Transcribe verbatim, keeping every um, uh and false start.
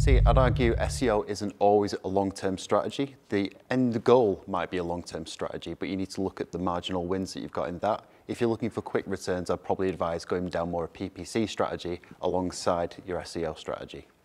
See, I'd argue S E O isn't always a long-term strategy. The end goal might be a long-term strategy, but you need to look at the marginal wins that you've got in that. If you're looking for quick returns, I'd probably advise going down more a P P C strategy alongside your S E O strategy.